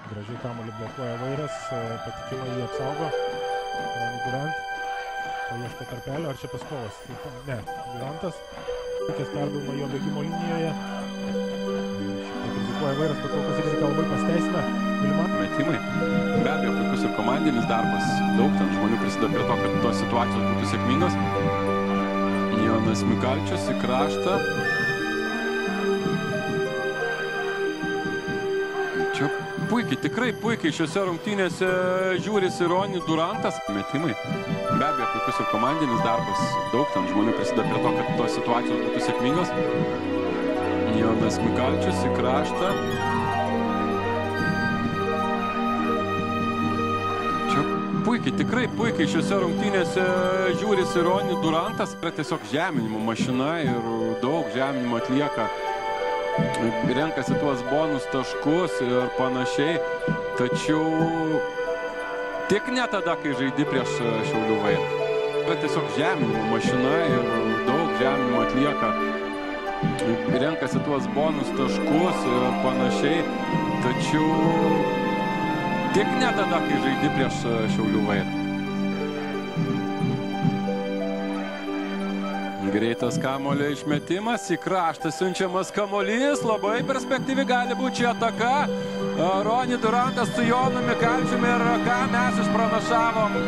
Gražiai kamuolį blokuoja Vairas, patikimai jį apsaugo. Ronny Durant. Paieško tarpelio, ar čia Peskovas? Ne, Durantas. Reikės perdavimą jo bėgimo linijoje. Šiek tiek rizikuoja Vairas, bet kol kas rizika labai pasteisina. Metimai. Be abejo, puikus ir komandinis darbas. Daug ten žmonių prisideda prie to, kad tos situacijos būtų sėkmingos. Jonas Mikalčius į kraštą. Čia puikiai, tikrai puikiai šiuose rungtynėse žiūrisi Ronny Durantas. Metimai. Be abejo, puikus ir komandinis darbas. Daug ten žmonių prisideda prie to, kad tos situacijos būtų sėkmingos. Jonas Mikalčius į kraštą. Čia puikiai, tikrai puikiai šiuose rungtynėse žiūrisi Ronny Durantas. Yra tiesiog žeminimo mašina ir daug žeminimo atlieka. Renkasi tuos bonus taškus ir panašiai, tačiau tik ne tada, kai žaidi prieš Šiaulių Vairą. Yra tiesiog žeminimo mašina ir daug žeminimo atlieka. Renkasi tuos bonus taškus ir panašiai, tačiau tik ne tada, kai žaidi prieš Šiaulių Vairą. Greitas kamuolio išmetimas, į kraštą siunčiamas kamuolys, labai perspektyvi gali būti čia ataka. Ronny Durantas su Jonu Mikalčiumi ir ką mes išpranašavom.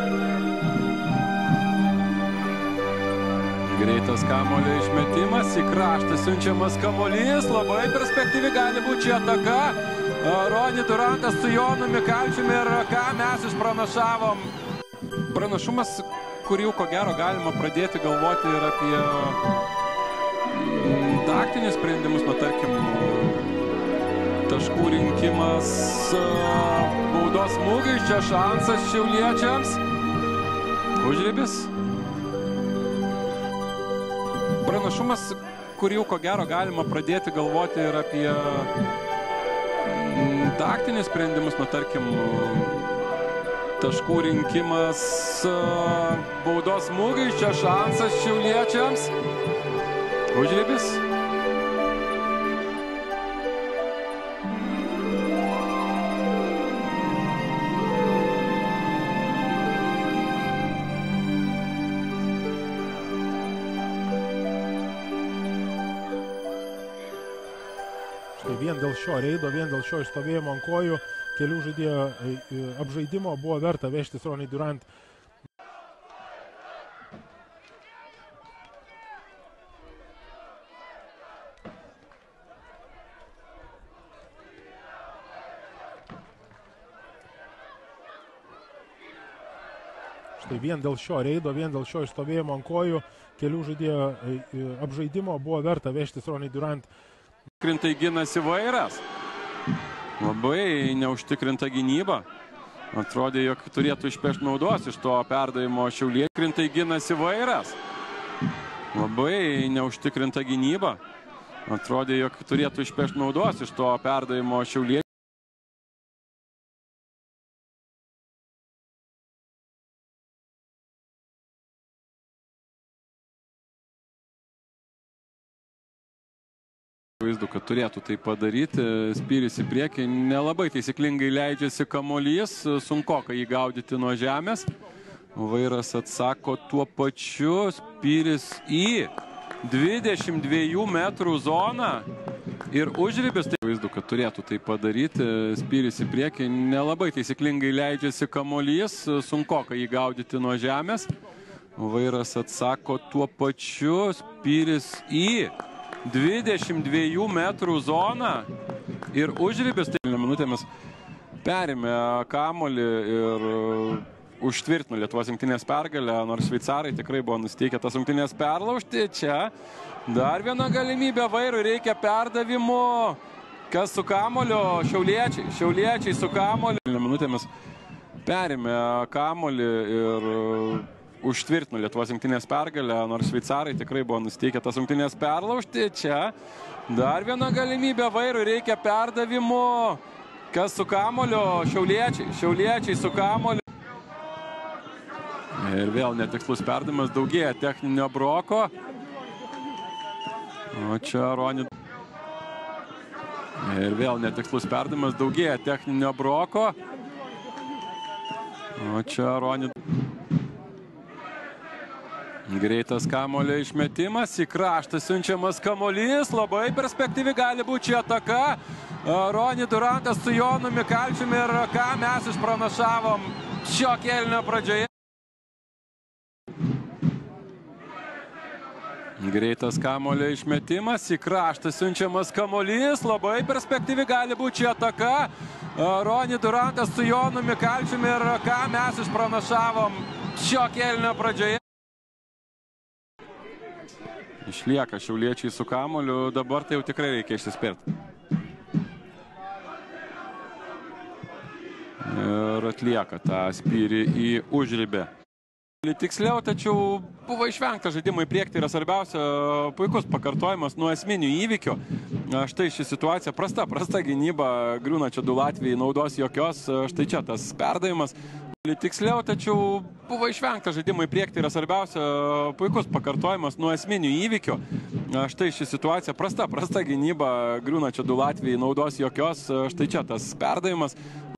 Greitas kamuolio išmetimas, į kraštą siunčiamas kamuolys, labai perspektyvi gali būti čia ataka. Ronny Durantas su Jonu Mikalčiumi ir ką mes išpranašavom. Pranašumas, kur jau ko gero galima pradėti galvoti ir apie taktinius sprendimus, tarkim, taškų rinkimas, baudos smūgiai, čia šansas šiauliečiams. Užribis. Pranašumas, kur jau ko gero galima pradėti galvoti ir apie taktinius sprendimus, tarkim, taškų rinkimas, baudos smūgiai, čia šansas šiauliečiams. Užribis. Štai vien dėl šio reido, vien dėl šio išstovėjimo ant kojų kelių žaidėjo apžaidimo buvo verta vežtis Ronny Durant. Štai vien dėl šio reido, vien dėl šio išstovėjimo ant kojų kelių žaidėjo apžaidimo buvo verta vežtis Ronny Durant. Krintai ginasi Vairas. Labai neužtikrinta gynyba. Atrodė, jog turėtų išpešti naudos iš to perdavimo Šiauliai. Krintai ginasi Vairas. Labai neužtikrinta gynyba. Atrodė, jog turėtų išpešti naudos iš to perdavimo Šiauliai. Vaizdu, kad turėtų tai padaryti, spyris į priekį, nelabai taisyklingai leidžiasi kamuolys, sunkoka jį gaudyti nuo žemės. Vairas atsako tuo pačiu, spyris į 22 metrų zoną ir užribis. Vaizdu, kad turėtų tai padaryti, spyris į priekį, nelabai taisyklingai leidžiasi kamuolys, sunkoka jį gaudyti nuo žemės. Vairas atsako tuo pačiu, spyris į 22 metrų zoną ir užribis. Minutėmis perėmė kamuolį ir užtvirtino Lietuvos rinktinės pergalę, nors šveicarai tikrai buvo nusiteikę tas rungtynės perlaužti. Čia dar viena galimybė Vairui, reikia perdavimo. Kas su kamuoliu? Šiauliečiai su kamuoliu. Minutėmis perėmė kamuolį ir užtvirtino Lietuvos rinktinės pergalę, nors šveicarai tikrai buvo nusiteikę tas rungtynės perlaužti. Čia dar viena galimybė Vairui, reikia perdavimo. Kas su kamuoliu? Šiauliečiai su kamuoliu. Ir vėl netikslus perdavimas, daugėja techninio broko. O čia Ronny. Ir vėl netikslus perdavimas, daugėja techninio broko. O čia Roni. Greitas kamuolio išmetimas, į kraštą siunčiamas kamuolys, labai perspektyvi gali būti čia ataka. Roni Durantas su Jonu Mikalčiumi ir ką mes išpranašavom šio kėlinio pradžioje. Greitas kamuolio išmetimas, į kraštą siunčiamas kamuolys, labai perspektyvi gali būti čia ataka. Roni Durantas su Jonu Mikalčiumi ir ką mes išpranašavom šio kėlinio pradžioje. Išlieka šiauliečiai su kamuoliu, dabar tai jau tikrai reikia išsispirti. Ir atlieka tą spyrį į užribę. Tiksliau, tačiau buvo išvengta žaidimai priekti, yra svarbiausia puikus pakartojimas nuo esminių įvykių. Štai ši situacija, prasta gynyba, griūna čia du Latvijai, naudos jokios, štai čia tas perdavimas. Tiksliau, tačiau buvo išvengta žaidimai priekti, yra svarbiausia puikus pakartojimas nuo esminių įvykių. Štai ši situacija, prasta gynyba, griūna čia du Latvijai, naudos jokios, štai čia tas perdavimas.